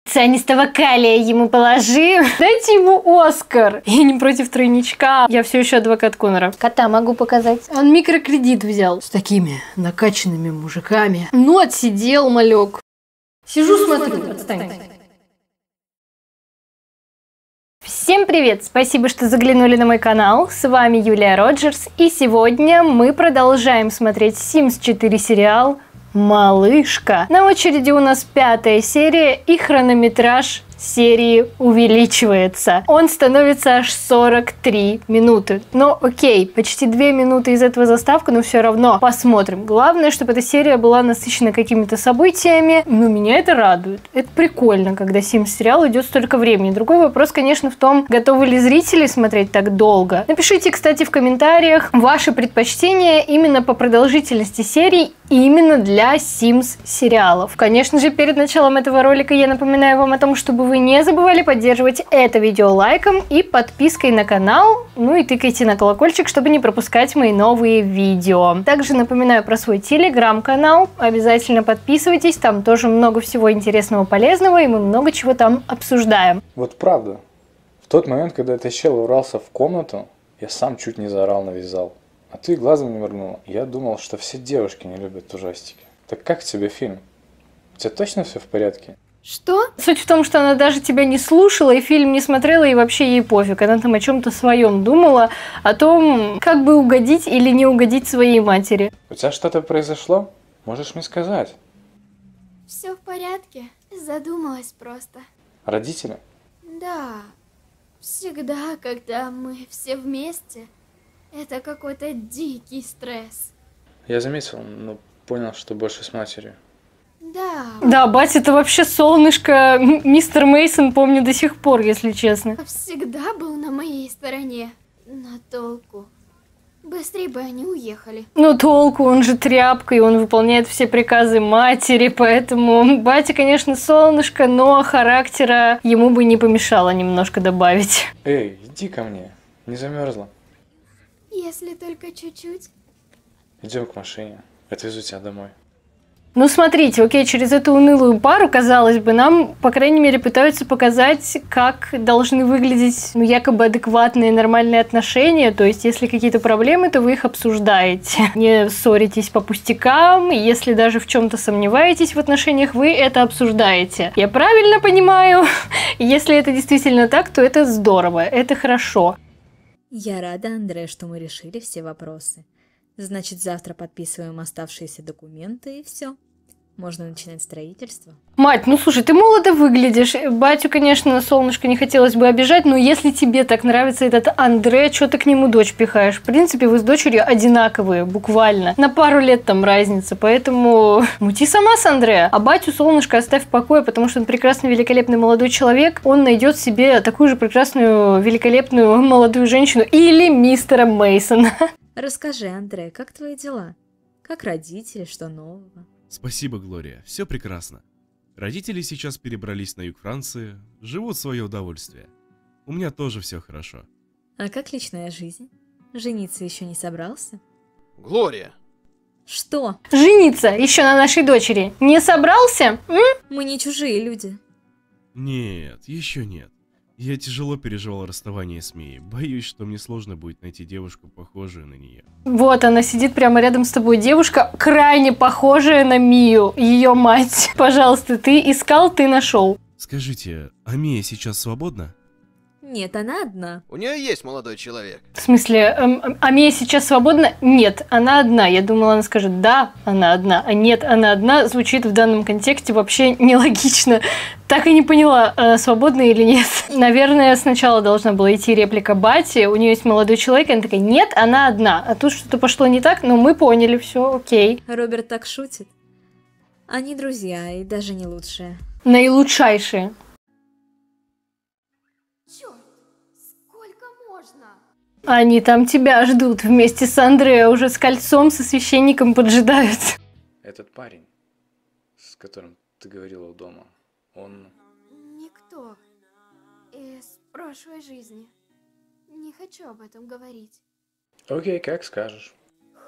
Цианистого калия ему положи. Дайте ему Оскар. Я не против тройничка. Я все еще адвокат Конора. Кота могу показать. Он микрокредит взял. С такими накачанными мужиками. Ну, отсидел, малек. Сижу, смотрю. Отстань. Всем привет! Спасибо, что заглянули на мой канал. С вами Юлия Роджерс. И сегодня мы продолжаем смотреть Sims 4 сериал «Малышка». На очереди у нас 5-я серия, и хронометраж серии увеличивается. Он становится аж 43 минуты. Но окей, почти 2 минуты из этого заставка, но все равно посмотрим. Главное, чтобы эта серия была насыщена какими-то событиями. Но меня это радует. Это прикольно, когда Sims-сериал идет столько времени. Другой вопрос, конечно, в том, готовы ли зрители смотреть так долго. Напишите, кстати, в комментариях ваши предпочтения именно по продолжительности серий, именно для Sims-сериалов. Конечно же, перед началом этого ролика я напоминаю вам о том, чтобы вы не забывали поддерживать это видео лайком и подпиской на канал, ну и тыкайте на колокольчик, чтобы не пропускать мои новые видео. Также напоминаю про свой телеграм-канал, обязательно подписывайтесь, там тоже много всего интересного, полезного, и мы много чего там обсуждаем. Вот правда, в тот момент, когда этот чел ворвался в комнату, я сам чуть не заорал на весь зал. А ты глазом не моргнул. Я думал, что все девушки не любят ужастики. Так как тебе фильм? У тебя точно все в порядке? Что? Суть в том, что она даже тебя не слушала и фильм не смотрела, и вообще ей пофиг. Она там о чем-то своем думала, о том, как бы угодить или не угодить своей матери. У тебя что-то произошло? Можешь мне сказать? Все в порядке. Задумалась просто. Родители? Да. Всегда, когда мы все вместе, это какой-то дикий стресс. Я заметил, но понял, что больше с матерью. Да. Да, батя, это вообще солнышко. Мистер Мейсон помню до сих пор, если честно. Всегда был на моей стороне. Но толку. Быстрее бы они уехали. Ну толку, он же тряпка, и он выполняет все приказы матери, поэтому батя, конечно, солнышко, но характера ему бы не помешало немножко добавить. Эй, иди ко мне. Не замерзла? Если только чуть-чуть. Идем к машине. Отвезу тебя домой. Ну, смотрите, окей, через эту унылую пару, казалось бы, нам, по крайней мере, пытаются показать, как должны выглядеть, ну, якобы адекватные, нормальные отношения. То есть, если какие-то проблемы, то вы их обсуждаете. Не ссоритесь по пустякам. Если даже в чем-то сомневаетесь в отношениях, вы это обсуждаете. Я правильно понимаю? Если это действительно так, то это здорово, это хорошо. Я рада, Андре, что мы решили все вопросы. Значит, завтра подписываем оставшиеся документы и все. Можно начинать строительство. Мать, ну слушай, ты молодо выглядишь. Батю, конечно, солнышко не хотелось бы обижать, но если тебе так нравится этот Андре, что ты к нему дочь пихаешь? В принципе, вы с дочерью одинаковые, буквально. На пару лет там разница, поэтому мути сама с Андре. А батю солнышко оставь в покое, потому что он прекрасный, великолепный молодой человек. Он найдет себе такую же прекрасную, великолепную молодую женщину или мистера Мейсона. Расскажи, Андре, как твои дела? Как родители, что нового? Спасибо, Глория, все прекрасно. Родители сейчас перебрались на юг Франции, живут в свое удовольствие. У меня тоже все хорошо. А как личная жизнь? Жениться еще не собрался? Глория! Что? Жениться еще на нашей дочери не собрался? Мы не чужие люди. Нет, еще нет. Я тяжело переживал расставание с Мией. Боюсь, что мне сложно будет найти девушку, похожую на нее. Вот она сидит прямо рядом с тобой. Девушка, крайне похожая на Мию, ее мать. Пожалуйста, ты искал, ты нашел. Скажите, а Мия сейчас свободна? Нет, она одна. У нее есть молодой человек. В смысле, а Мия сейчас свободна? Нет, она одна. Я думала, она скажет, да, она одна, а нет, она одна. Звучит в данном контексте вообще нелогично. Так и не поняла, она свободна или нет. Наверное, сначала должна была идти реплика Бати. У нее есть молодой человек, и она такая, нет, она одна. А тут что-то пошло не так, но мы поняли, все, окей. Роберт так шутит. Они друзья, и даже не лучшие. Наилучшайшие. Черт, сколько можно? Они там тебя ждут вместе с Андре, уже с кольцом, со священником поджидают. Этот парень, с которым ты говорила дома, он... Никто из прошлой жизни. Не хочу об этом говорить. Окей, как скажешь.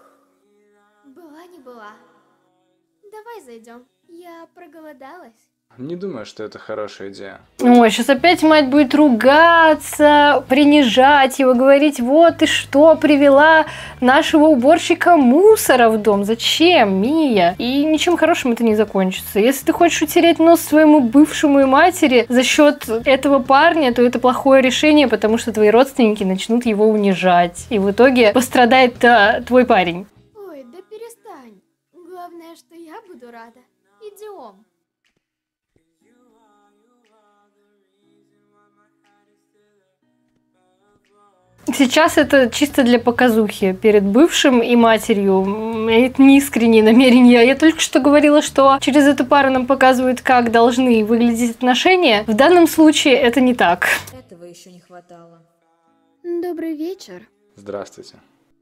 Была не была. Давай зайдем. Я проголодалась. Не думаю, что это хорошая идея. Ой, сейчас опять мать будет ругаться, принижать его, говорить, вот ты что, привела нашего уборщика мусора в дом. Зачем, Мия? И ничем хорошим это не закончится. Если ты хочешь утереть нос своему бывшему и матери за счет этого парня, то это плохое решение, потому что твои родственники начнут его унижать. И в итоге пострадает твой парень. Ой, да перестань. Главное, что я буду рада. Идем. Сейчас это чисто для показухи перед бывшим и матерью. Это не искренние намерения. Я только что говорила, что через эту пару нам показывают, как должны выглядеть отношения. В данном случае это не так. Этого еще не хватало. Добрый вечер. Здравствуйте.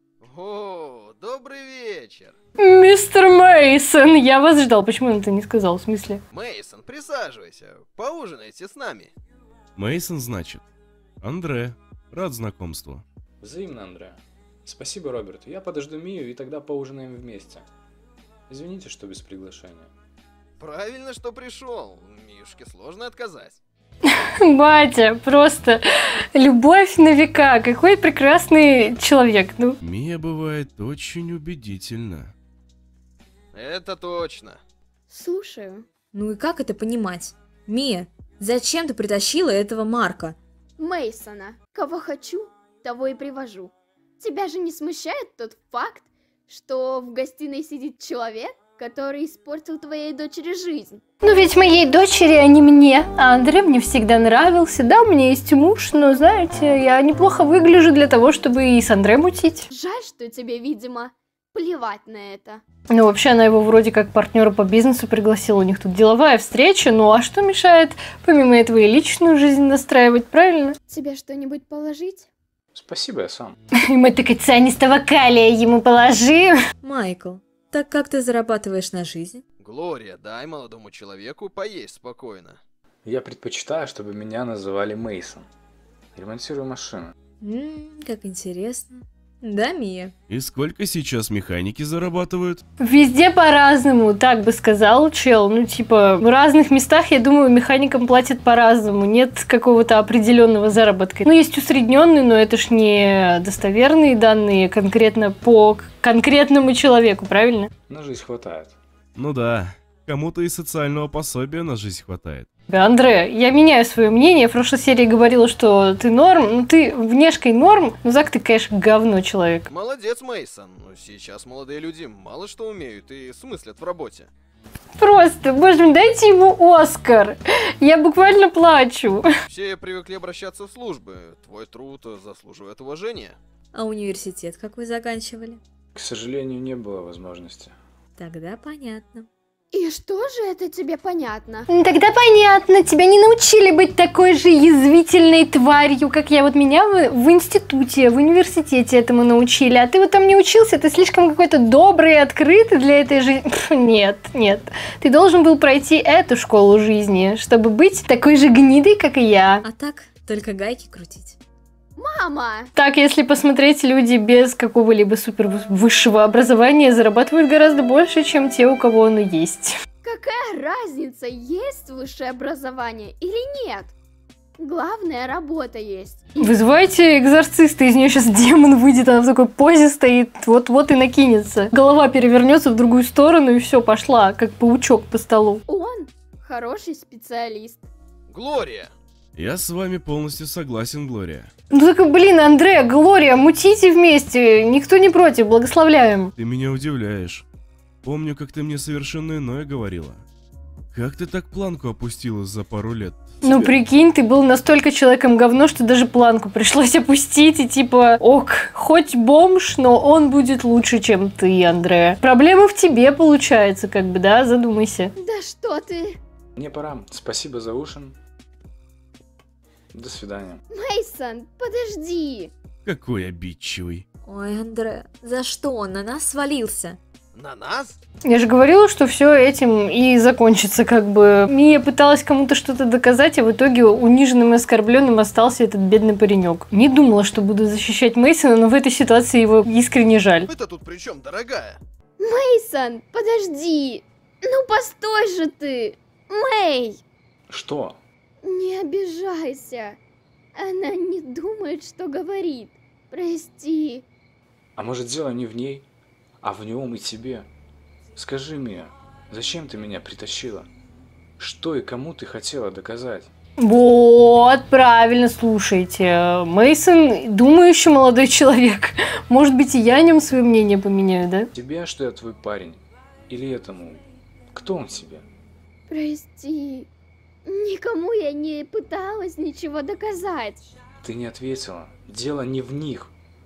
О, добрый вечер. Мистер Мейсон, я вас ждал. Почему он это не сказал? В смысле? Мейсон, присаживайся. Поужинайте с нами. Мейсон, значит. Андре, рад знакомству. Взаимно, Андре. Спасибо, Роберт. Я подожду Мию, и тогда поужинаем вместе. Извините, что без приглашения. Правильно, что пришел. Мишке сложно отказать. Батя, просто любовь на века. Какой прекрасный человек. Ну, Мия бывает очень убедительна. Это точно. Слушаю. Ну и как это понимать? Мия, зачем ты притащила этого Марка? Мейсона. Кого хочу, того и привожу. Тебя же не смущает тот факт, что в гостиной сидит человек, который испортил твоей дочери жизнь? ну ведь моей дочери, а не мне. А Андре мне всегда нравился. Да, у меня есть муж, но, знаете, я неплохо выгляжу для того, чтобы и с Андре мутить. Жаль, что тебе, видимо, плевать на это. Ну, вообще, она его вроде как партнера по бизнесу пригласила. У них тут деловая встреча. Ну, а что мешает, помимо этого, и личную жизнь настраивать, правильно? Тебе что-нибудь положить? Спасибо, я сам. И мы такой цианистого калия ему положим. Майкл, так как ты зарабатываешь на жизнь? Глория, дай молодому человеку поесть спокойно. Я предпочитаю, чтобы меня называли Мейсон. Ремонтирую машины. Как интересно. Да, Мия? И сколько сейчас механики зарабатывают? Везде по-разному, так бы сказал чел. Ну, типа, в разных местах, я думаю, механикам платят по-разному. Нет какого-то определенного заработка. Ну, есть усредненные, но это ж не достоверные данные конкретно по конкретному человеку, правильно? На жизнь хватает. Ну да, кому-то и социального пособия на жизнь хватает. Андре, я меняю свое мнение. В прошлой серии говорила, что ты норм. Ну, ты внешкой норм. Ну, Зак, ты, конечно, говно человек. Молодец, Мейсон. Но сейчас молодые люди мало что умеют и смыслят в работе. Просто, боже мой, дайте ему Оскар. Я буквально плачу. Все привыкли обращаться в службы. Твой труд заслуживает уважения. А университет какой заканчивали? К сожалению, не было возможности. Тогда понятно. И что же это тебе понятно? Тогда понятно, тебя не научили быть такой же язвительной тварью, как я. Вот меня в институте, в университете этому научили, а ты вот там не учился, ты слишком какой-то добрый и открытый для этой жизни. Нет, нет. Ты должен был пройти эту школу жизни, чтобы быть такой же гнидой, как и я. А так, только гайки крутить. Мама! Так, если посмотреть, люди без какого-либо супер высшего образования зарабатывают гораздо больше, чем те, у кого оно есть. Какая разница, есть высшее образование или нет? Главное, работа есть. Вызывайте экзорциста, из нее сейчас демон выйдет, она в такой позе стоит, вот-вот и накинется. Голова перевернется в другую сторону и все, пошла, как паучок по столу. Он хороший специалист. Глория! Я с вами полностью согласен, Глория. Ну так, блин, Андре, Глория, мутите вместе, никто не против, благословляем. Ты меня удивляешь. Помню, как ты мне совершенно иное говорила. Как ты так планку опустила за пару лет? Ну прикинь, ты был настолько человеком говно, что даже планку пришлось опустить, и типа, ок, хоть бомж, но он будет лучше, чем ты, Андре. Проблема в тебе получается, как бы, да, задумайся. Да что ты? Мне пора. Спасибо за ужин. До свидания. Мейсон, подожди. Какой обидчивый. Ой, Андре, за что он на нас свалился? На нас? Я же говорила, что все этим и закончится, как бы. Мия пыталась кому-то что-то доказать, а в итоге униженным и оскорбленным остался этот бедный паренек. Не думала, что буду защищать Мейсона, но в этой ситуации его искренне жаль. Это тут при чем, дорогая? Мейсон, подожди. Ну постой же ты. Мэй! Что? Не обижайся. Она не думает, что говорит. Прости. А может, дело не в ней, а в нем и тебе? Скажи мне, зачем ты меня притащила? Что и кому ты хотела доказать? Вот, правильно, слушайте. Мейсон думающий молодой человек. Может быть, и я о нем свое мнение поменяю, да? Тебе, что я твой парень? Или этому? Кто он тебе? Прости. Никому я не пыталась ничего доказать. Ты не ответила. Дело не в них.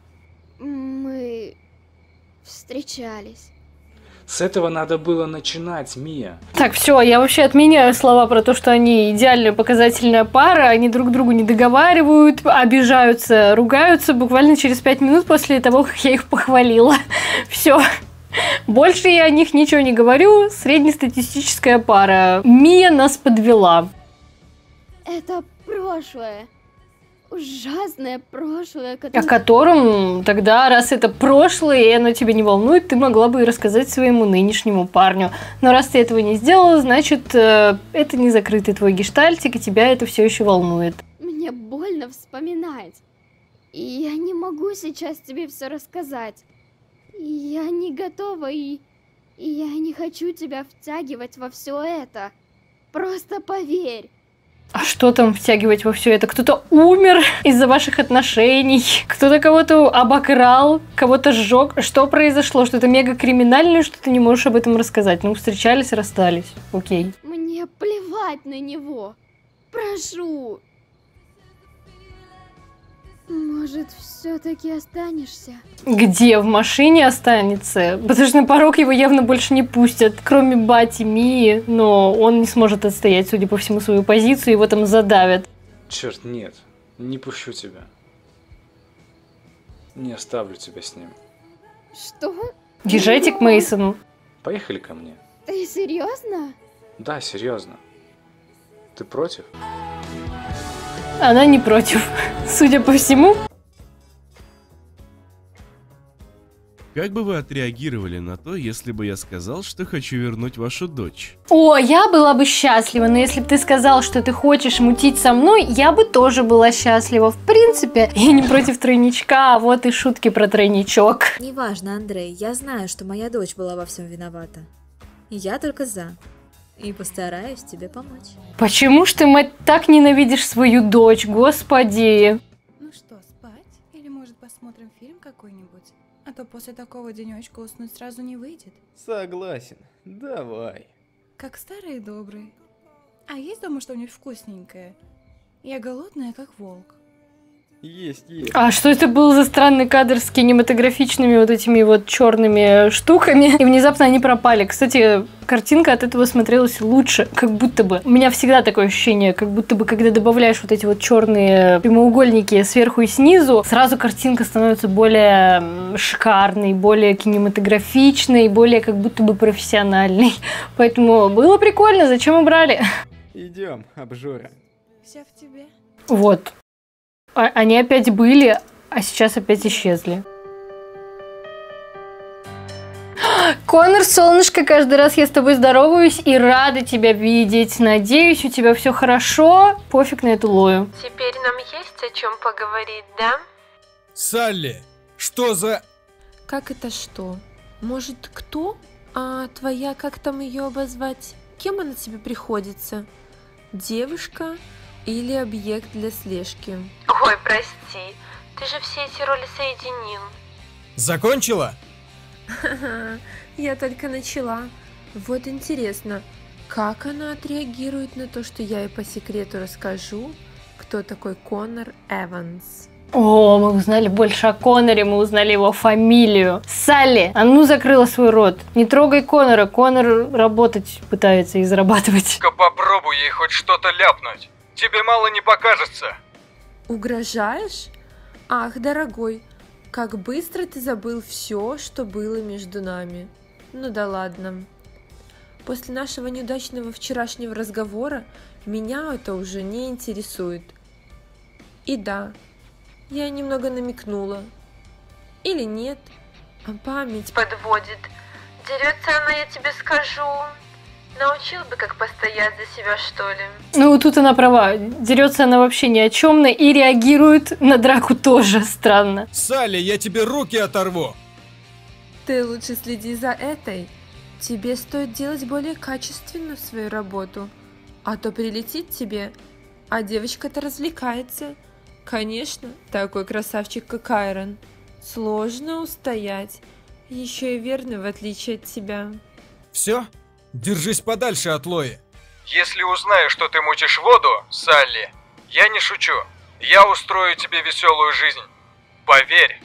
Мы встречались. С этого надо было начинать, Мия. Так, все, я вообще отменяю слова про то, что они идеальная показательная пара, они друг другу не договаривают, обижаются, ругаются буквально через 5 минут после того, как я их похвалила. Все. Больше я о них ничего не говорю. Среднестатистическая пара. Мия нас подвела. Это прошлое. Ужасное прошлое, О которое... котором тогда, раз это прошлое, и оно тебя не волнует, ты могла бы и рассказать своему нынешнему парню. Но раз ты этого не сделала, значит, это не закрытый твой гештальтик, и тебя это все еще волнует. Мне больно вспоминать. И я не могу сейчас тебе все рассказать. И я не готова, и я не хочу тебя втягивать во все это. Просто поверь. А что там втягивать во все это? Кто-то умер из-за ваших отношений, кто-то кого-то обокрал, кого-то сжег. Что произошло? Что-то мега криминальное, что ты не можешь об этом рассказать? Ну, встречались, расстались. Окей. Мне плевать на него. Прошу. Может, все-таки останешься? Где? В машине останется? Потому что на порог его явно больше не пустят, кроме Бати, Мии, но он не сможет отстоять, судя по всему, свою позицию, его там задавят. Черт, нет. Не пущу тебя. Не оставлю тебя с ним. Что? Езжайте к Мейсону. Поехали ко мне. Ты серьезно? Да, серьезно. Ты против? Она не против, судя по всему. Как бы вы отреагировали на то, если бы я сказал, что хочу вернуть вашу дочь? О, я была бы счастлива, но если бы ты сказал, что ты хочешь мутить со мной, я бы тоже была счастлива. В принципе, я не против тройничка, а вот и шутки про тройничок. Неважно, Андрей, я знаю, что моя дочь была во всем виновата. И я только за. И постараюсь тебе помочь. Почему ж ты, мать, так ненавидишь свою дочь, господи? Ну что, спать? Или может посмотрим фильм какой-нибудь? А то после такого денечка уснуть сразу не выйдет. Согласен. Давай. Как старый и добрый. А есть дома что-нибудь вкусненькое? Я голодная, как волк. Есть. А что это был за странный кадр с кинематографичными вот этими вот черными штуками? И внезапно они пропали. Кстати, картинка от этого смотрелась лучше, как будто бы. У меня всегда такое ощущение, как будто бы, когда добавляешь вот эти вот черные прямоугольники сверху и снизу, сразу картинка становится более шикарной, более кинематографичной, более как будто бы профессиональной. Поэтому было прикольно, зачем убрали? Идем, обжора. Вся в тебе. Вот. Они опять были, а сейчас опять исчезли. Конор, солнышко, каждый раз я с тобой здороваюсь и рада тебя видеть. Надеюсь, у тебя все хорошо. Пофиг на эту Лою. Теперь нам есть о чем поговорить, да? Салли, что за... Как это что? Может, кто? А твоя, как там ее обозвать? Кем она тебе приходится? Девушка или объект для слежки? Ой, прости, ты же все эти роли соединил. Закончила? Я только начала. Вот интересно, как она отреагирует на то, что я ей по секрету расскажу, кто такой Конор Эванс? О, мы узнали больше о Коноре, мы узнали его фамилию. Салли, а ну закрыла свой рот. Не трогай Конора, Конор работать пытается и зарабатывать. Попробуй ей хоть что-то ляпнуть. Тебе мало не покажется. Угрожаешь? Ах, дорогой, как быстро ты забыл все, что было между нами. Ну да ладно. После нашего неудачного вчерашнего разговора меня это уже не интересует. И да, я немного намекнула. Или нет, а память подводит. Дерется она, я тебе скажу. Научил бы, как постоять за себя, что ли? Ну, тут она права. Дерется она вообще ни о чем, и реагирует на драку тоже странно. Салли, я тебе руки оторву! Ты лучше следи за этой. Тебе стоит делать более качественную свою работу. А то прилетит тебе, а девочка-то развлекается. Конечно, такой красавчик, как Айрон. Сложно устоять. Еще и верный, в отличие от тебя. Все? Держись подальше от Лои. Если узнаю, что ты мутишь воду, Салли, я не шучу. Я устрою тебе веселую жизнь. Поверь.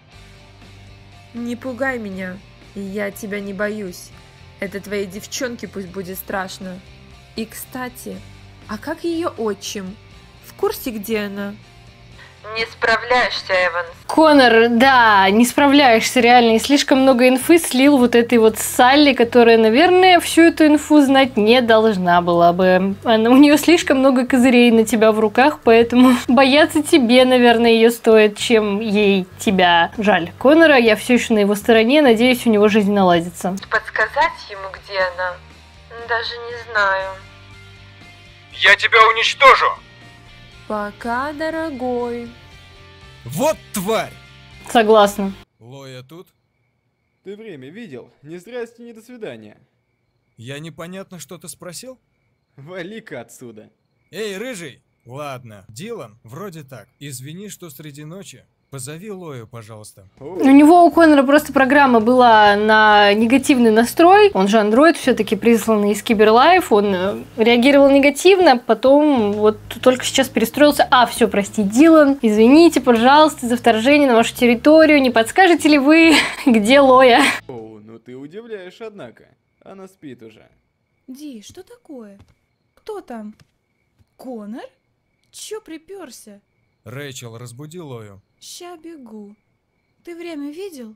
Не пугай меня. Я тебя не боюсь. Это твоей девчонке пусть будет страшно. И, кстати, а как ее отчим? В курсе, где она? Не справляешься, Эванс. Конор, да, не справляешься реально. И слишком много инфы слил вот этой вот Салли, которая, наверное, всю эту инфу знать не должна была бы. У нее слишком много козырей на тебя в руках, поэтому бояться тебе, наверное, ее стоит, чем ей тебя. Жаль Конора, я все еще на его стороне, надеюсь, у него жизнь наладится. Подсказать ему, где она? Даже не знаю. Я тебя уничтожу. Пока, дорогой. Вот тварь! Согласна. Лоя тут? Ты время видел? Ни здрасте, ни до свидания. Я непонятно что-то спросил? Вали-ка отсюда. Эй, рыжий! Ладно, Дилан, вроде так. Извини, что среди ночи. Позови Лою, пожалуйста. У него, у Конора, просто программа была на негативный настрой. Он же андроид, все-таки присланный из Киберлайф. Он реагировал негативно, потом вот только сейчас перестроился. Все, прости, Дилан, извините, пожалуйста, за вторжение на вашу территорию. Не подскажете ли вы, где Лоя? О, ну ты удивляешь, однако. Она спит уже. Ди, что такое? Кто там? Конор? Чё приперся? Рэйчел, разбуди Лою. Ща бегу. Ты время видел?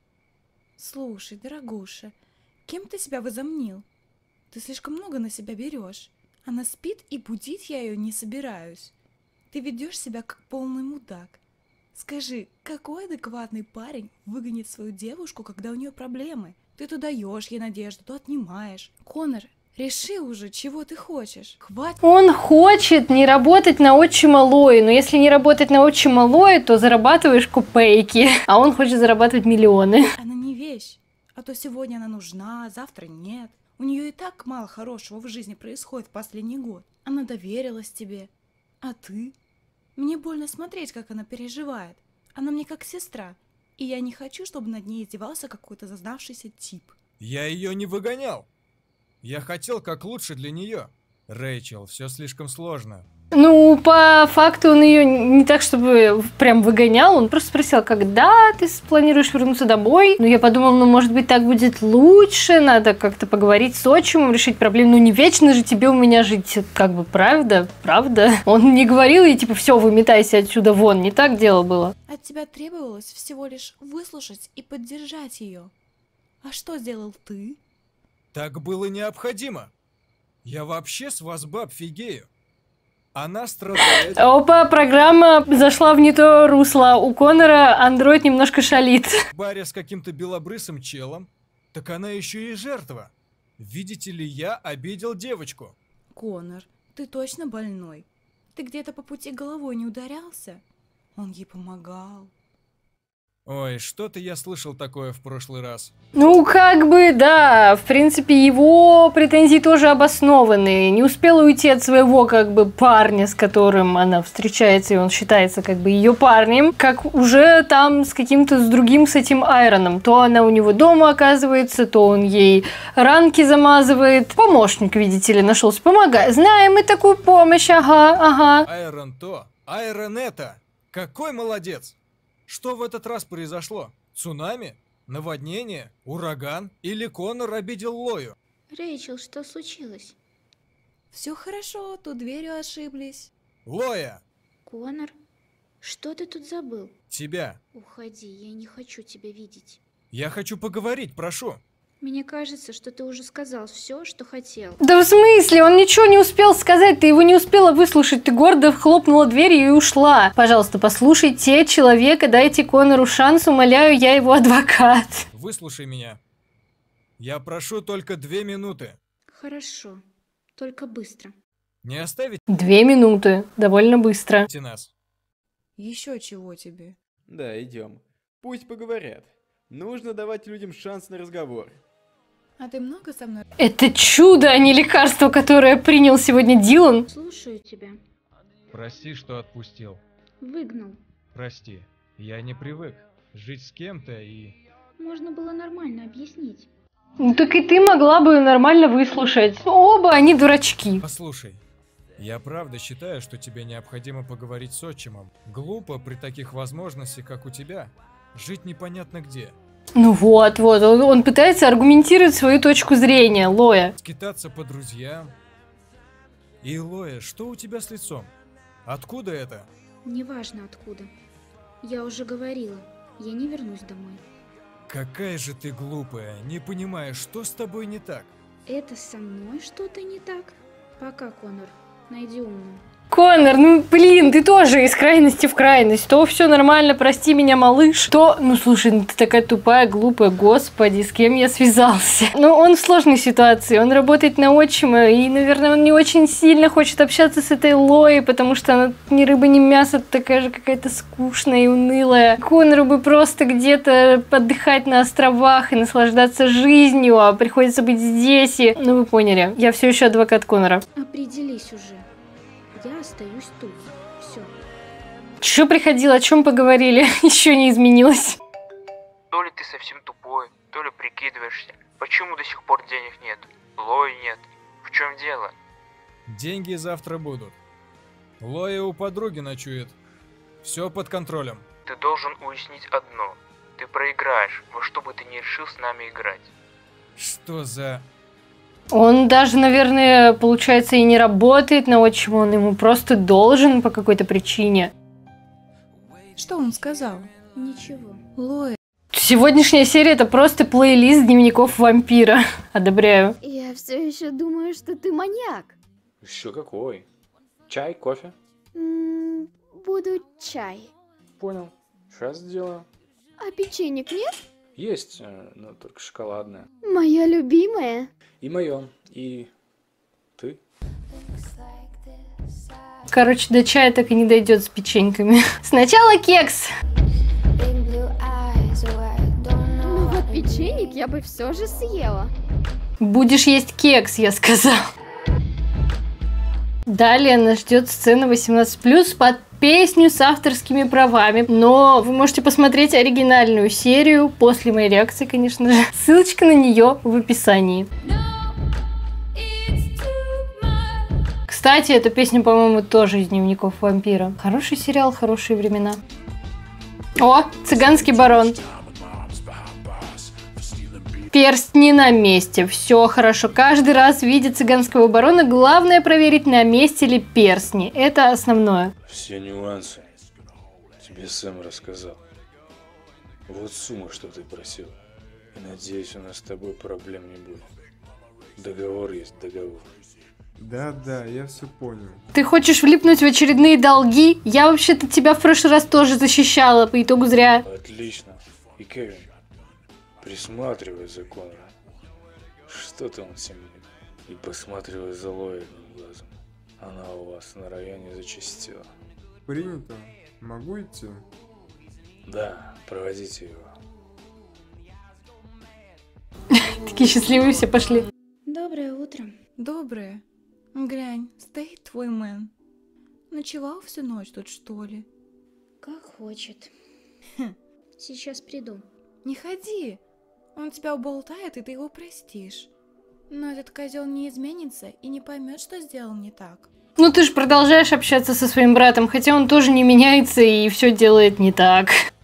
Слушай, дорогуша, кем ты себя возомнил? Ты слишком много на себя берешь. Она спит, и будить я ее не собираюсь. Ты ведешь себя как полный мудак. Скажи, какой адекватный парень выгонит свою девушку, когда у нее проблемы? Ты то даешь ей надежду, то отнимаешь. Конор, реши уже, чего ты хочешь. Хватит. Он хочет не работать на отчима Лои, но если не работать на отчима Лои, то зарабатываешь копейки, а он хочет зарабатывать миллионы. Она не вещь, а то сегодня она нужна, а завтра нет. У нее и так мало хорошего в жизни происходит в последний год. Она доверилась тебе, а ты? Мне больно смотреть, как она переживает. Она мне как сестра, и я не хочу, чтобы над ней издевался какой-то зазнавшийся тип. Я ее не выгонял. Я хотел как лучше для нее. Рэйчел, все слишком сложно. Ну, по факту он ее не так, чтобы прям выгонял. Он просто спросил, когда ты планируешь вернуться домой. Ну, я подумала, ну, может быть, так будет лучше. Надо как-то поговорить с отчимом, решить проблему. Ну, не вечно же тебе у меня жить. Как бы, правда? Он не говорил ей, типа, все, выметайся отсюда вон. Не так дело было. От тебя требовалось всего лишь выслушать и поддержать ее. А что сделал ты? Так было необходимо. Я вообще с вас, баб, фигею. Она страдает. Опа, программа зашла в не то русло. У Конора андроид немножко шалит. В баре с каким-то белобрысым челом. Так она еще и жертва. Видите ли, я обидел девочку. Конор, ты точно больной? Ты где-то по пути головой не ударялся? Он ей помогал. Ой, что-то я слышал такое в прошлый раз. Ну, как бы, да, в принципе, его претензии тоже обоснованы. Не успела уйти от своего, как бы, парня, с которым она встречается, и он считается, как бы, ее парнем, как уже там с каким-то, с другим, с этим Айроном. То она у него дома оказывается, то он ей ранки замазывает. Помощник, видите ли, нашелся, помогает. Знаем мы такую помощь, ага. Айрон то, Айрон это. Какой молодец! Что в этот раз произошло? Цунами? Наводнение? Ураган? Или Конор обидел Лою? Рэйчел, что случилось? Все хорошо, тут дверью ошиблись. Лоя! Конор, что ты тут забыл? Тебя. Уходи, я не хочу тебя видеть. Я хочу поговорить, прошу. Мне кажется, что ты уже сказал все, что хотел. Да в смысле? Он ничего не успел сказать, ты его не успела выслушать, ты гордо хлопнула дверью и ушла. Пожалуйста, послушайте человека, дайте Конору шанс, умоляю, я его адвокат. Выслушай меня. Я прошу только 2 минуты. Хорошо, только быстро. Не оставите 2 минуты. Довольно быстро. нас. Еще чего тебе? Да, идем. Пусть поговорят. Нужно давать людям шанс на разговор. А ты много со мной? Это чудо, а не лекарство, которое принял сегодня Дилан. Слушаю тебя. Прости, что отпустил. Выгнал. Прости. Я не привык жить с кем-то и... Можно было нормально объяснить. Ну так и ты могла бы нормально выслушать. Оба они дурачки. Послушай, я правда считаю, что тебе необходимо поговорить с отчимом. Глупо при таких возможностях, как у тебя, жить непонятно где. Ну вот, он пытается аргументировать свою точку зрения, Лоя. Скитаться по друзьям. И, Лоя, что у тебя с лицом? Откуда это? Неважно откуда. Я уже говорила, я не вернусь домой. Какая же ты глупая, не понимаешь, что с тобой не так? Это со мной что-то не так? Пока, Конор. Найди умную. Конор, ну блин, ты тоже из крайности в крайность. То все нормально, прости меня, малыш. То, ну слушай, ну ты такая тупая, глупая, господи, с кем я связался. Ну он в сложной ситуации, он работает на отчима, и, наверное, он не очень сильно хочет общаться с этой Лоей, потому что она ни рыба, ни мясо, такая же какая-то скучная и унылая. Конору бы просто где-то отдыхать на островах и наслаждаться жизнью, а приходится быть здесь и... Ну вы поняли, я все еще адвокат Конора. Определись уже. Я остаюсь тут. Все. Че приходил, о чем поговорили? Еще не изменилось. То ли ты совсем тупой, то ли прикидываешься. Почему до сих пор денег нет? Лои нет. В чем дело? Деньги завтра будут. Лоя у подруги ночует. Все под контролем. Ты должен уяснить одно. Ты проиграешь, во что бы ты ни решил с нами играть. Что за... Он даже, наверное, получается, и не работает на отчима, он ему просто должен по какой-то причине. Что он сказал? Ничего. Лоя. Сегодняшняя серия — это просто плейлист дневников вампира. Одобряю. Я все еще думаю, что ты маньяк. Еще какой? Чай, кофе? Буду чай. Понял. Сейчас сделаю. А печенек нет? Есть, но только шоколадное. Моя любимая. И мое. И ты? Короче, до чая так и не дойдет с печеньками. Сначала кекс. Ну вот печенек я бы все же съела. Будешь есть кекс, я сказал. Далее нас ждет сцена 18+, под песню с авторскими правами. Но вы можете посмотреть оригинальную серию после моей реакции, конечно же. Ссылочка на нее в описании. Кстати, эта песня, по-моему, тоже из дневников вампира. Хороший сериал, хорошие времена. О, цыганский барон. Перстни на месте. Все хорошо. Каждый раз, видя цыганского барона, главное проверить, на месте ли перстни. Это основное. Все нюансы тебе Сэм рассказал. Вот сумма, что ты просил. И надеюсь, у нас с тобой проблем не будет. Договор есть договор. Да, я все понял. Ты хочешь влипнуть в очередные долги? Я вообще-то тебя в прошлый раз тоже защищала, по итогу зря. Отлично. И Кевин, присматривай за Конором. Что-то он семенит. И посматривай за Лоей одним глазом. Она у вас на районе зачастила. Принято. Могу идти? Да, проводите его. Такие счастливые все пошли. Доброе утро. Доброе. Глянь, стоит твой мэн. Ночевал всю ночь тут, что ли? Как хочет. Сейчас приду. Не ходи. Он тебя уболтает, и ты его простишь. Но этот козел не изменится и не поймет, что сделал не так. Ну ты же продолжаешь общаться со своим братом, хотя он тоже не меняется и все делает не так.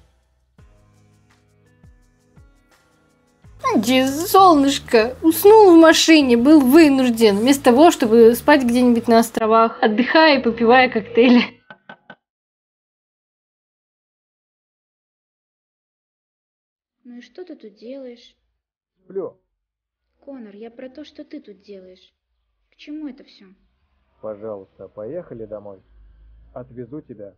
Солнышко, уснул в машине, был вынужден, вместо того, чтобы спать где-нибудь на островах, отдыхая и попивая коктейли. Ну и что ты тут делаешь? Сплю. Конор, я про то, что ты тут делаешь. К чему это все? Пожалуйста, поехали домой. Отвезу тебя.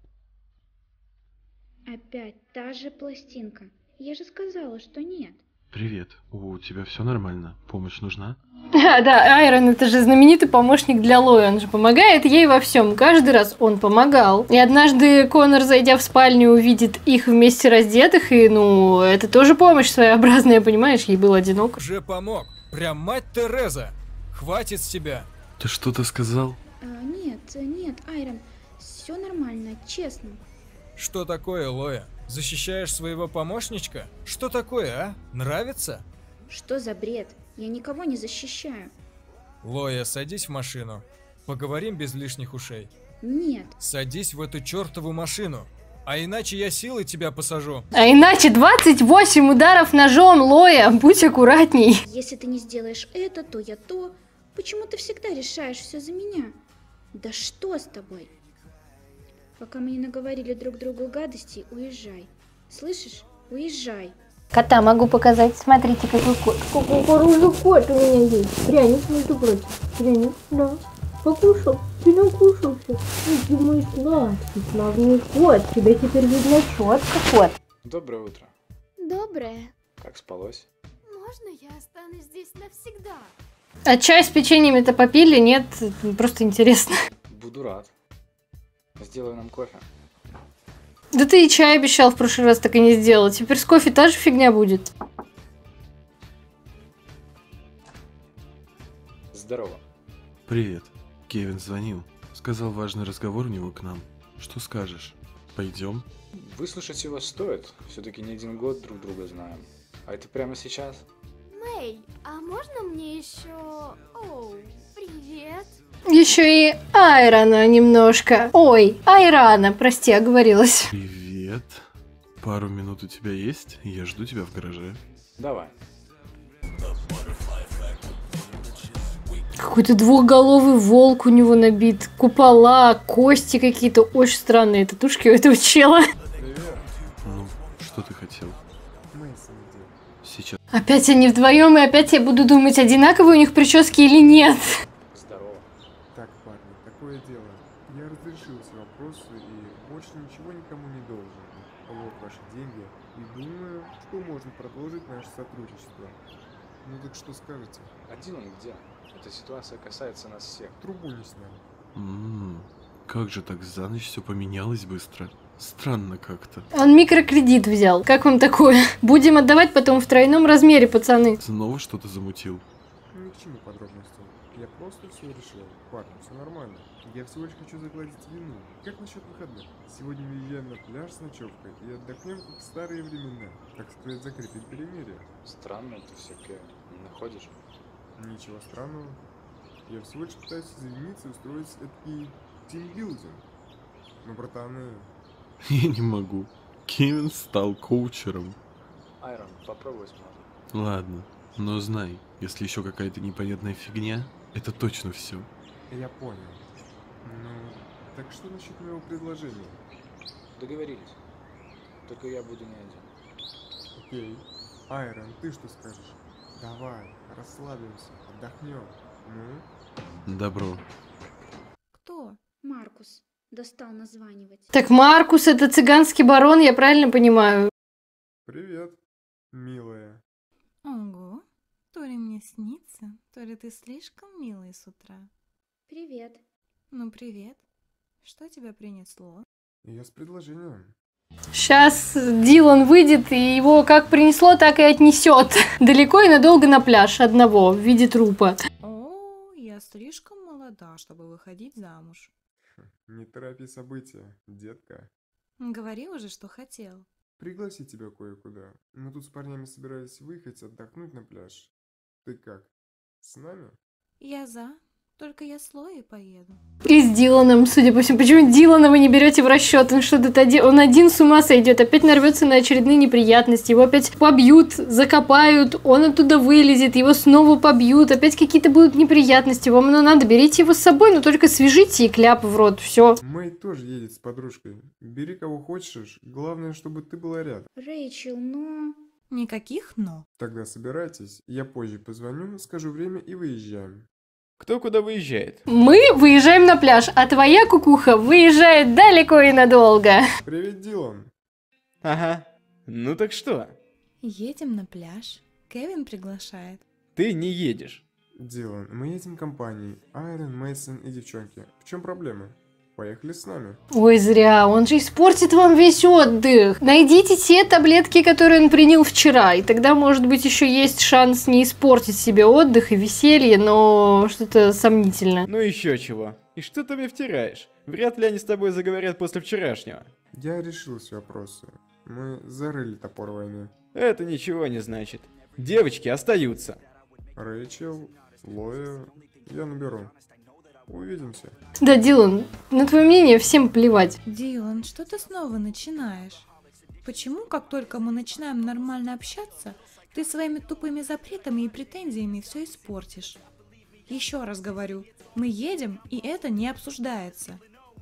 Опять та же пластинка. Я же сказала, что нет. Привет. У тебя все нормально? Помощь нужна? Да, Айрон, это же знаменитый помощник для Лои, он же помогает ей во всем. Каждый раз он помогал. И однажды Коннор, зайдя в спальню, увидит их вместе раздетых, и, ну, это тоже помощь своеобразная, понимаешь, ей было одиноко. Уже помог. Прям мать Тереза. Хватит с тебя. Ты что-то сказал? Нет, Айрон, все нормально, честно. Что такое, Лоя? Защищаешь своего помощничка? Что такое, а? Нравится? Что за бред? Я никого не защищаю. Лоя, садись в машину. Поговорим без лишних ушей. Нет. Садись в эту чертову машину. А иначе я силой тебя посажу. А иначе 28 ударов ножом, Лоя, будь аккуратней. Если ты не сделаешь это, то я то. Почему ты всегда решаешь все за меня? Да что с тобой? Пока мы не наговорили друг другу гадостей, уезжай. Слышишь? Уезжай. Кота могу показать. Смотрите, какой кот. Какой хороший кот у меня есть. Пряник, между прочим. Пряник, да. Покушал. Ты накушался. Ты мой сладкий, славный кот. Тебя теперь видно четко, кот. Доброе утро. Доброе. Как спалось? Можно я останусь здесь навсегда? А чай с печеньями-то попили? Нет, просто интересно. Буду рад. Сделай нам кофе. Да ты и чай обещал в прошлый раз, так и не сделал. Теперь с кофе та же фигня будет. Здорово. Привет. Кевин звонил. Сказал, важный разговор у него к нам. Что скажешь? Пойдем? Выслушать его стоит. Все-таки не один год друг друга знаем. А это прямо сейчас? Мэй, а можно мне еще... Оу, привет. Еще и Айрона немножко. Ой, Айрана, прости, оговорилась. Привет. Пару минут у тебя есть? Я жду тебя в гараже. Давай. Какой-то двухголовый волк у него набит. Купола, кости какие-то. Очень странные татушки у этого чела. Ну, что ты хотел? Сейчас. Опять они вдвоем, и опять я буду думать, одинаковые у них прически или нет. Здорово. Так, парни, такое дело. Я разрешил все вопросы и больше ничего никому не должен. Вот ваши деньги. И думаю, что можно продолжить наше сотрудничество. Ну так что скажете? А Дилан где? Эта ситуация касается нас всех. Трубу не снял. Как же так за ночь все поменялось быстро? Странно как-то. Он микрокредит взял. Как вам такое? Будем отдавать потом в тройном размере, пацаны. Снова что-то замутил. Ни к чему подробностям. Я просто все решил. Парни, все нормально. Я всего лишь хочу загладить вину. Как насчет выходных? Сегодня выезжаем на пляж с ночевкой и отдохнем, как в старые времена. Так сказать, закрепить перемирие. Странно это все, Кевин. Не находишь? Ничего странного. Я всего лишь пытаюсь извиниться и устроить эдакий тимбилдинг. Но, братаны... Я не могу. Кевин стал коучером. Айрон, попробуй сможет. Ладно, но знай, если еще какая-то непонятная фигня, это точно все. Я понял. Ну, так что насчет моего предложения? Договорились. Только я буду не один. Окей. Айрон, ты что скажешь? Давай, расслабимся, отдохнем. Ну? Добро. Кто? Маркус. Достал названивать. Так Маркус это цыганский барон, я правильно понимаю? Привет, милая. Ого, то ли мне снится, то ли ты слишком милый с утра. Привет. Ну привет. Что тебя принесло? Я с предложением. Сейчас Дилан выйдет, и его как принесло, так и отнесет. Далеко и надолго на пляж одного, в виде трупа. О, я слишком молода, чтобы выходить замуж. Не торопи события, детка. Говори уже, что хотел. Пригласи тебя кое-куда. Мы тут с парнями собирались выехать отдохнуть на пляж. Ты как, с нами? Я за. Только я с Лоей поеду. И с Диланом, судя по всему. Почему Дилана вы не берете в расчет? Он что-то он один с ума сойдет, опять нарвется на очередные неприятности. Его опять побьют, закопают, он оттуда вылезет, его снова побьют, опять какие-то будут неприятности. Вам надо, берите его с собой, но только свяжите и кляп в рот, все. Мэй тоже едет с подружкой. Бери кого хочешь, главное, чтобы ты была рядом. Рэйчел, но... Никаких «но». Тогда собирайтесь, я позже позвоню, скажу время и выезжаем. Кто куда выезжает? Мы выезжаем на пляж, а твоя кукуха выезжает далеко и надолго. Привет, Дилан. Ага. Ну так что? Едем на пляж. Кевин приглашает. Ты не едешь. Дилан, мы едем компанией. Айрон, Мейсон и девчонки. В чем проблема? Поехали с нами. Ой, зря, он же испортит вам весь отдых. Найдите те таблетки, которые он принял вчера, и тогда, может быть, еще есть шанс не испортить себе отдых и веселье, но что-то сомнительно. Ну еще чего. И что ты мне втираешь? Вряд ли они с тобой заговорят после вчерашнего. Я решил все вопросы. Мы зарыли топор войны. Это ничего не значит. Девочки остаются. Рэйчел, Лоя, я наберу. Увидимся. Да, Дилан, на твое мнение всем плевать. Дилан, что ты снова начинаешь? Почему, как только мы начинаем нормально общаться, ты своими тупыми запретами и претензиями все испортишь? Еще раз говорю, мы едем, и это не обсуждается.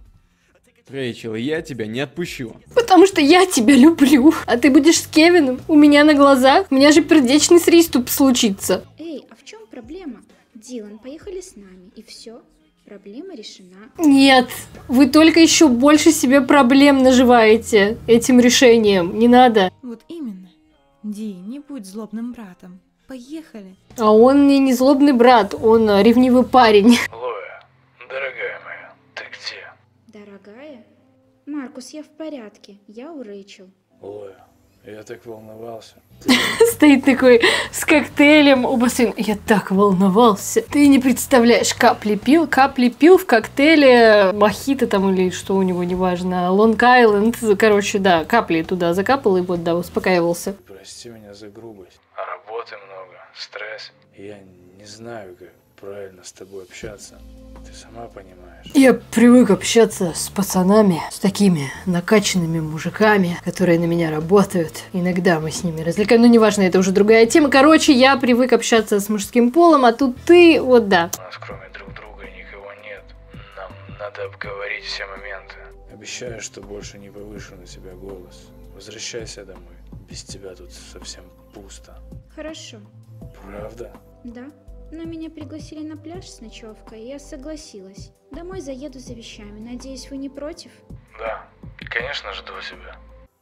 Рэйчел, я тебя не отпущу. Потому что я тебя люблю. А ты будешь с Кевином у меня на глазах. У меня же сердечный приступ случится. Эй, а в чем проблема? Дилан, поехали с нами, и все. Проблема решена. Нет, вы только еще больше себе проблем наживаете этим решением. Не надо. Вот именно. Ди, не будь злобным братом. Поехали. А он мне не злобный брат, он ревнивый парень. Лоя, дорогая моя, ты где? Дорогая? Маркус, я в порядке. Я у Рэйчел. Лоя, я так волновался. Стоит такой с коктейлем у бассейна. Я так волновался. Ты не представляешь, капли пил в коктейле мохито там или что у него, неважно, Лонг-Айленд. Короче, да, капли туда закапал и вот, да, успокаивался. Прости меня за грубость. А работы много, стресс. Я не знаю, как правильно с тобой общаться. Ты сама понимаешь. Я привык общаться с пацанами, с такими накачанными мужиками, которые на меня работают. Иногда мы с ними развлекаем, но неважно, это уже другая тема. Короче, я привык общаться с мужским полом, а тут ты, вот да. У нас кроме друг друга никого нет. Нам надо обговорить все моменты. Обещаю, что больше не повышу на тебя голос. Возвращайся домой. Без тебя тут совсем пусто. Хорошо. Правда? Да. Но меня пригласили на пляж с ночевкой, и я согласилась. Домой заеду за вещами. Надеюсь, вы не против? Да, конечно, жду тебя.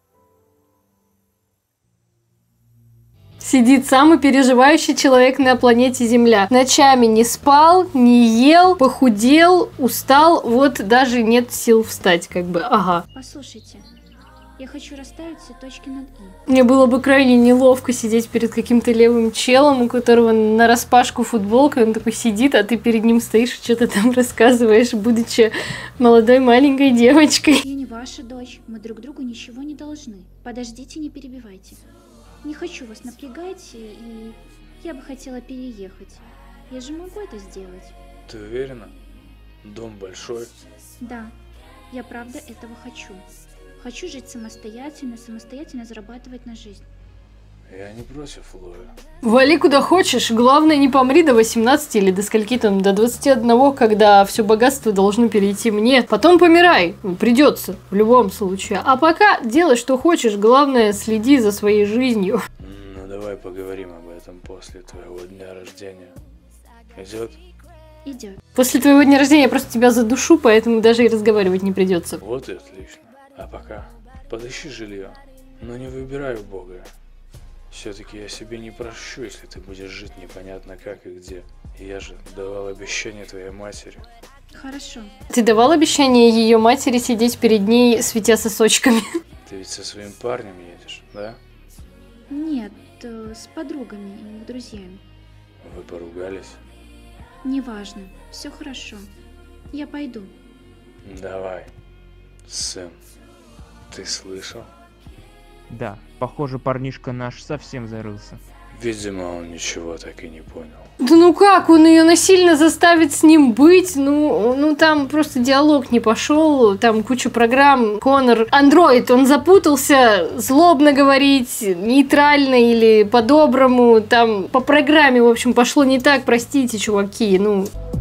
Сидит самый переживающий человек на планете Земля. Ночами не спал, не ел, похудел, устал, вот даже нет сил встать, как бы, ага. Послушайте, я хочу расставить все точки над «и». Мне было бы крайне неловко сидеть перед каким-то левым челом, у которого нараспашку футболка, он такой сидит, а ты перед ним стоишь и что-то там рассказываешь, будучи молодой маленькой девочкой. Я не ваша дочь, мы друг другу ничего не должны. Подождите, не перебивайте. Не хочу вас напрягать, и я бы хотела переехать. Я же могу это сделать. Ты уверена? Дом большой? Да, я правда этого хочу. Хочу жить самостоятельно зарабатывать на жизнь. Я не против, Лоя. Вали куда хочешь, главное не помри до 18 или до скольки там, до 21, когда все богатство должно перейти мне. Потом помирай, придется, в любом случае. А пока делай, что хочешь, главное следи за своей жизнью. Ну давай поговорим об этом после твоего дня рождения. Идет? Идет. После твоего дня рождения я просто тебя задушу, поэтому даже и разговаривать не придется. Вот и отлично. А пока подыщи жилье, но не выбирай убогое. Все-таки я себе не прощу, если ты будешь жить непонятно как и где. Я же давал обещание твоей матери. Хорошо. Ты давал обещание ее матери сидеть перед ней, светя сосочками? Ты ведь со своим парнем едешь, да? Нет, с подругами и друзьями. Вы поругались? Неважно, все хорошо. Я пойду. Давай, Сэм. Ты слышал? Да, похоже, парнишка наш совсем зарылся. Видимо, он ничего так и не понял. Да ну как, он ее насильно заставит с ним быть? Ну там просто диалог не пошел, там куча программ. Конор, андроид, он запутался, злобно говорить, нейтрально или по-доброму. Там по программе, в общем, пошло не так, простите, чуваки, ну...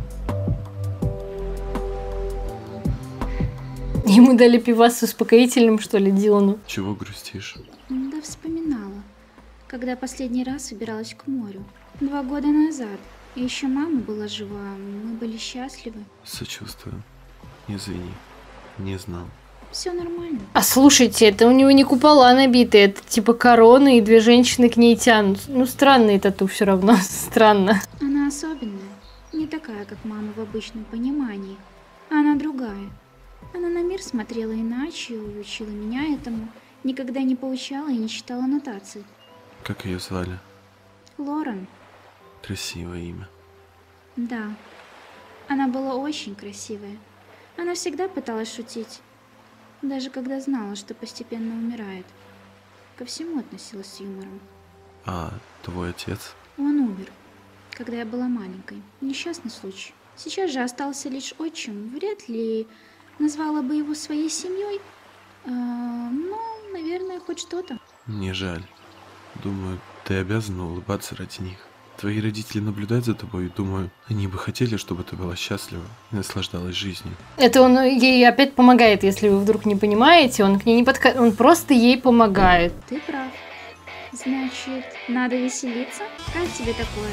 Ему дали пивас с успокоительным, что ли, Дилану. Чего грустишь? Да вспоминала, когда последний раз убиралась к морю. 2 года назад. И еще мама была жива, мы были счастливы. Сочувствую. Извини. Не знал. Все нормально. А слушайте, это у него не купола набиты, это типа корона, и две женщины к ней тянут. Ну, странный тату все равно, странно. Она особенная. Не такая, как мама в обычном понимании. Она другая. Она на мир смотрела иначе, учила меня этому. Никогда не получала и не читала нотаций. Как ее звали? Лорен. Красивое имя. Да. Она была очень красивая. Она всегда пыталась шутить. Даже когда знала, что постепенно умирает. Ко всему относилась с юмором. А твой отец? Он умер, когда я была маленькой. Несчастный случай. Сейчас же остался лишь отчим. Вряд ли назвала бы его своей семьей. Но, наверное, хоть что-то. Мне жаль. Думаю, ты обязана улыбаться ради них. Твои родители наблюдают за тобой, и думаю, они бы хотели, чтобы ты была счастлива и наслаждалась жизнью. Это он ей опять помогает, если вы вдруг не понимаете, он к ней не подходит, он просто ей помогает. Ты прав. Значит, надо веселиться? Как тебе такое?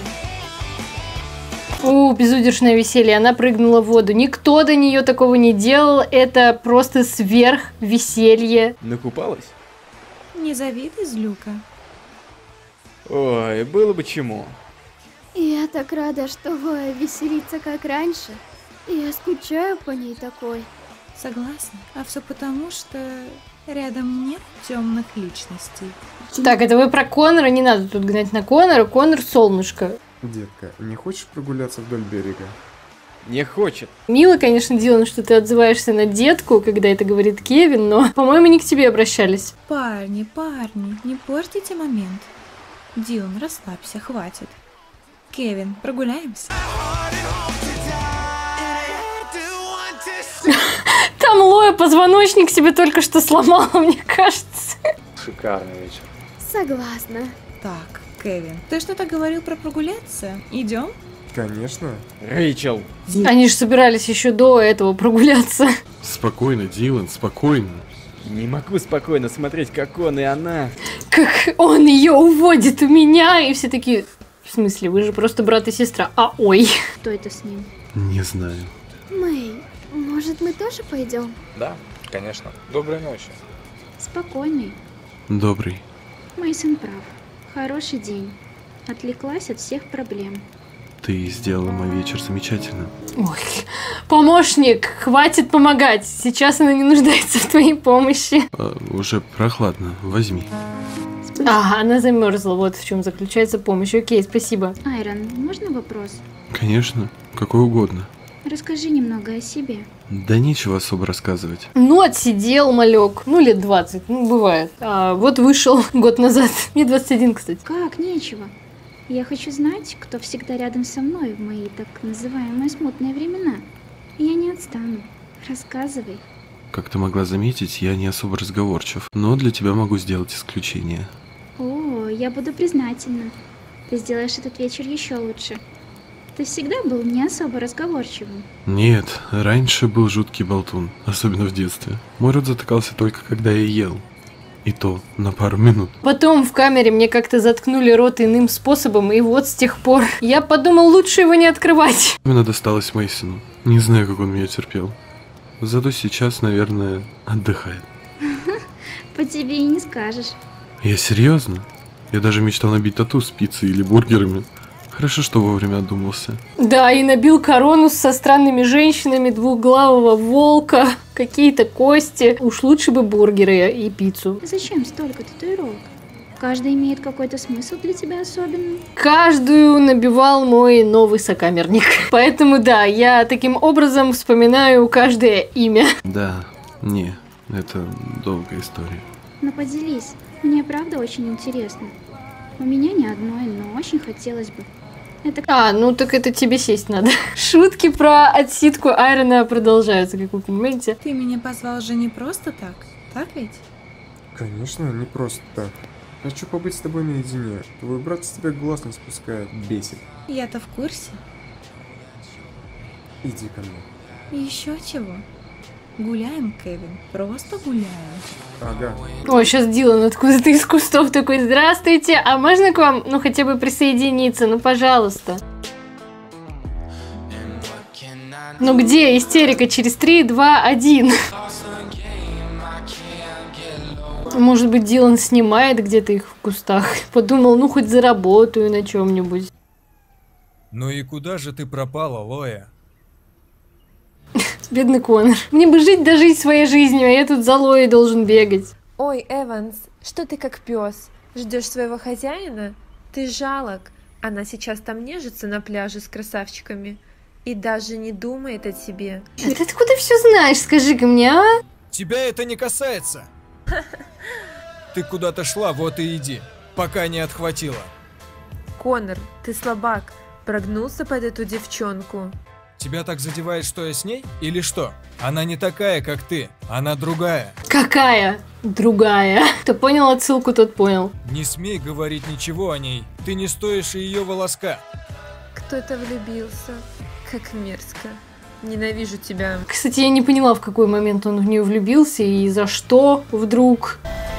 Безудержное веселье, она прыгнула в воду. Никто до нее такого не делал, это просто сверх веселье. Накупалась? Не завидуй, злюка. Ой, было бы чему. Я так рада, что Лоя веселится как раньше. Я скучаю по ней такой. Согласна. А все потому, что рядом нет темных личностей. Так, это вы про Конора, не надо тут гнать на Конора. Конор солнышко. Детка, не хочешь прогуляться вдоль берега? Не хочет. Мило, конечно, Дилан, что ты отзываешься на детку, когда это говорит Кевин, но, по-моему, не к тебе обращались. Парни, не портите момент. Дилан, расслабься, хватит. Кевин, прогуляемся? Там Лоя позвоночник себе только что сломала, мне кажется. Шикарный вечер. Согласна. Так, Кевин, ты что-то говорил про прогуляться? Идем? Конечно. Рэйчел. Они же собирались еще до этого прогуляться. Спокойно, Дилан, спокойно. Не могу спокойно смотреть, как он и она. Как он ее уводит у меня, и все такие... В смысле, вы же просто брат и сестра. А ой. Что это с ним? Не знаю. Мэй, может, мы тоже пойдем? Да, конечно. Доброй ночи. Спокойный. Добрый. Мейсон прав. Хороший день. Отвлеклась от всех проблем. Ты сделала мой вечер замечательно. Ой, помощник, хватит помогать. Сейчас она не нуждается в твоей помощи. Уже прохладно, возьми. Ага, она замерзла, вот в чем заключается помощь. Окей, спасибо. Айрон, можно вопрос? Конечно, какой угодно. Расскажи немного о себе. Да нечего особо рассказывать. Ну, отсидел малек. Ну, лет 20, ну, бывает. А вот вышел год назад. Мне 21, кстати. Как? Нечего. Я хочу знать, кто всегда рядом со мной в мои так называемые смутные времена. Я не отстану. Рассказывай. Как ты могла заметить, я не особо разговорчив, но для тебя могу сделать исключение. О, я буду признательна. Ты сделаешь этот вечер еще лучше. Ты всегда был не особо разговорчивым. Нет, раньше был жуткий болтун, особенно в детстве. Мой рот затыкался только когда я ел. И то на пару минут. Потом в камере мне как-то заткнули рот иным способом, и вот с тех пор я подумал, лучше его не открывать. Именно досталось Мейсону. Не знаю, как он меня терпел. Зато сейчас, наверное, отдыхает. По тебе и не скажешь. Я серьезно? Я даже мечтал набить тату с пиццей или бургерами. Хорошо, что вовремя одумался. Да, и набил корону со странными женщинами, двухглавого волка, какие-то кости. Уж лучше бы бургеры и пиццу. Зачем столько татуировок? Каждый имеет какой-то смысл для тебя особенный? Каждую набивал мой новый сокамерник. Поэтому да, я таким образом вспоминаю каждое имя. Да, не, это долгая история. Но поделись, мне правда очень интересно. У меня не одной, но очень хотелось бы. Это... ну так это тебе сесть надо. Шутки про отсидку Айрона продолжаются, как вы понимаете. Ты меня позвал же не просто так ведь? Конечно, не просто так. Хочу побыть с тобой наедине. Твой брат с тебя глаз не спускает, бесит. Я-то в курсе. Иди ко мне. Еще чего? Гуляем, Кевин, просто гуляем. Ага. Ой, сейчас Дилан откуда-то из кустов такой: здравствуйте, а можно к вам, ну, хотя бы присоединиться, ну, пожалуйста. Ну где истерика через 3, 2, 1? Может быть, Дилан снимает где-то их в кустах. Подумал, ну хоть заработаю на чем-нибудь. Ну и куда же ты пропала, Лоя? Бедный Конор. Мне бы жить, дожить своей жизнью, а я тут за Лоей должен бегать. Ой, Эванс, что ты как пес? Ждешь своего хозяина? Ты жалок. Она сейчас там нежится на пляже с красавчиками и даже не думает о тебе. А ты откуда все знаешь, скажи-ка мне, а? Тебя это не касается. Ты куда-то шла, вот и иди, пока не отхватила. Конор, ты слабак, прогнулся под эту девчонку. Тебя так задевает, что я с ней? Или что? Она не такая, как ты, она другая. Какая? Другая. Кто понял отсылку, тот понял. Не смей говорить ничего о ней, ты не стоишь и ее волоска. Кто-то влюбился. Как мерзко. Ненавижу тебя. Кстати, я не поняла, в какой момент он в нее влюбился и за что вдруг.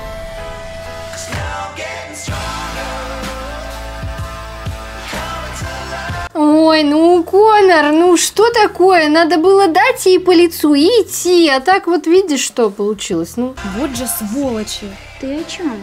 Ой, ну, Конор, ну что такое? Надо было дать ей по лицу и идти, а так вот видишь, что получилось. Ну, вот же сволочи. Ты о чем?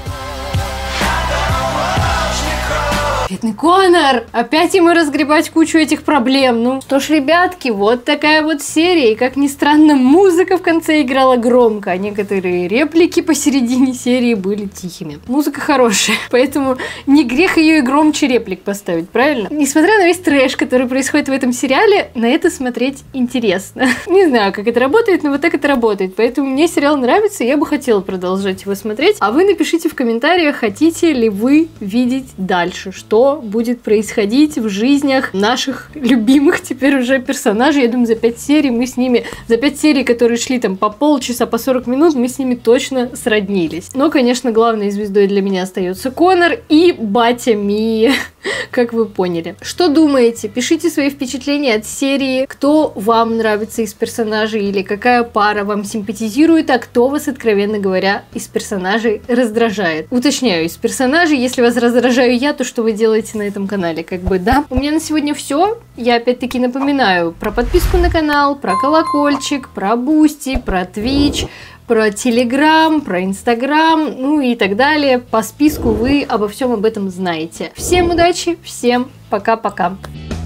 Бедный Конор! Опять ему разгребать кучу этих проблем. Ну что ж, ребятки, вот такая вот серия. И как ни странно, музыка в конце играла громко, а некоторые реплики посередине серии были тихими. Музыка хорошая, поэтому не грех ее и громче реплик поставить, правильно? Несмотря на весь трэш, который происходит в этом сериале, на это смотреть интересно. Не знаю, как это работает, но вот так это работает. Поэтому мне сериал нравится, и я бы хотела продолжать его смотреть. А вы напишите в комментариях, хотите ли вы видеть дальше, что будет происходить в жизнях наших любимых теперь уже персонажей. Я думаю, за 5 серий мы с ними, за 5 серий, которые шли там по полчаса, по 40 минут, мы с ними точно сроднились. Но, конечно, главной звездой для меня остается Конор и батя Мии, как вы поняли. Что думаете? Пишите свои впечатления от серии, кто вам нравится из персонажей или какая пара вам симпатизирует, а кто вас, откровенно говоря, из персонажей раздражает. Уточняю, из персонажей, если вас раздражаю я, то что вы делаете на этом канале, как бы, да. У меня на сегодня все. Я опять-таки напоминаю про подписку на канал, про колокольчик, про Бусти, про Twitch, про Telegram, про Instagram, ну и так далее. По списку вы обо всем об этом знаете. Всем удачи, всем пока-пока.